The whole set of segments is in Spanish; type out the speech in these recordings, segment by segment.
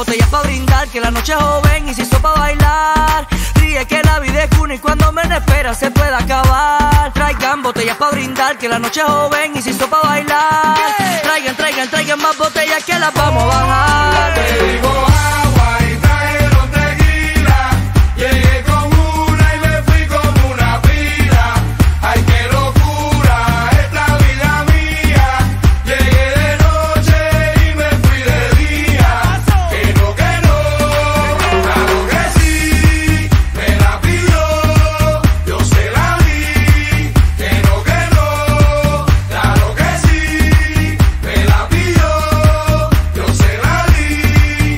botellas pa' brindar, que la noche es joven y se hizo pa' bailar. Ríe que la vida es una y cuando menos espera se puede acabar. Traigan botellas pa' brindar, que la noche es joven y se hizo pa' bailar. Traigan más botellas que las vamos a bajar. Te digo agua y trajeron tequila. Llegué con una y me fui como una pila. Ay, qué locura esta vida mía. Llegué de noche y me fui de día. Que no, claro que sí. Me la pidió, yo se la di. Que no, claro que sí. Me la pidió, yo se la di.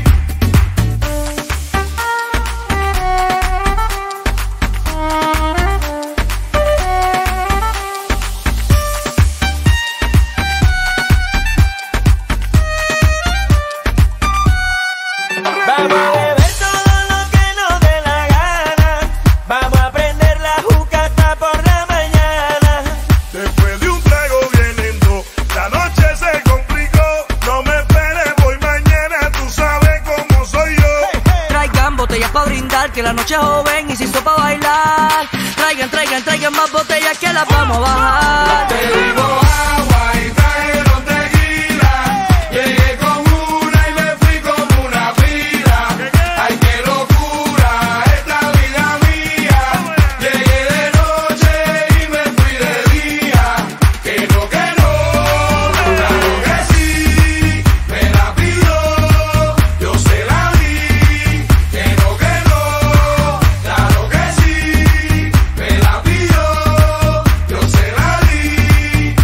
Vamos a beber todo lo que nos dé la gana. Vamos a prender la juca hasta por la mañana. Después de un trago viendo, la noche se complicó. No me esperes, voy mañana, tú sabes cómo soy yo. Traigan botellas pa' brindar, que la noche es joven y se hizo pa' bailar. Traigan más botellas que las vamos a bajar. Te digo agua y trajeron tequila. Llegué con una y me fui como una pila. Ay, qué locura esta vida mía. Llegué de noche y me fui de día. Que no, claro que sí. Me la pidió, yo se la di. Que no, claro que sí. Me la pidió, yo se la di.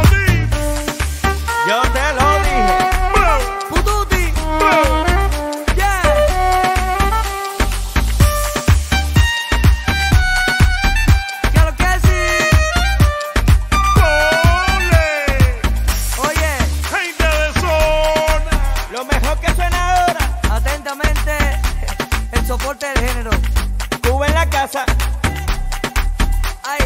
Yo te lo dije. Pututi, yeah. Claro que sí. Oye, Gente de zona. Lo mejor que suena ahora. atentamente, el soporte del género. Cuba en la casa. Ay,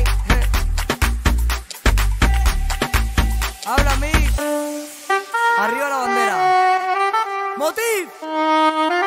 habla mí. Arriba la bandera. Motiv.